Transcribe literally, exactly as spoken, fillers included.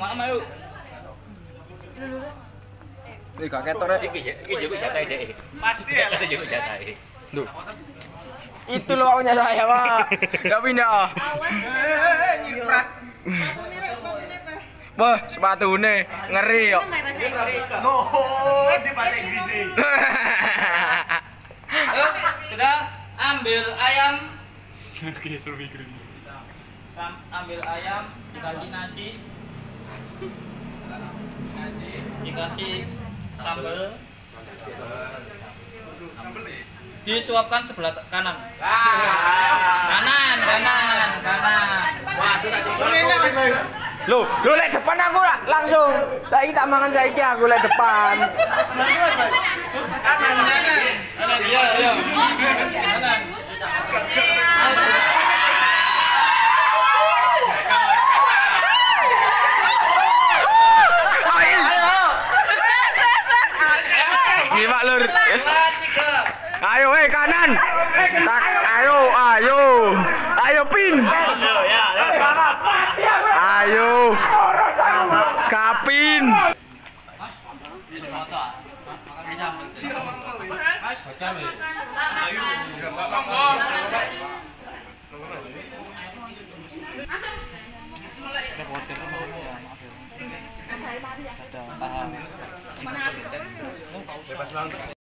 Sama yuk. Iki gak ketok rek. Iki iki juga jatah deh. Pasti ya. Itu juga jatah. Duh. Itu loh maunya saya, Pak. Enggak pindah. Nyiprat. Wah, sepatune ngeri kok. No, di bahasa Inggris. Ayo, sudah ambil ayam. Oke, suruh mikir. Sam, ambil ayam, dikasih nasi. Nasi, dikasih sambal. Disuapkan sebelah kanan. Kanan, kanan, kanan. Waduh, tadi. Loh, lu lek depan aku lah langsung. Saiki tak mangan saiki aku lek depan. Kanan, kanan. Kanan, iya, iya. Kanan. Gimana lur? Ayo weh kanan. Tak, ayo, ayo. Ayo pin. Ayo. Kapin. Ini motor. Makan sambal. Baca nih. Ayo. Ada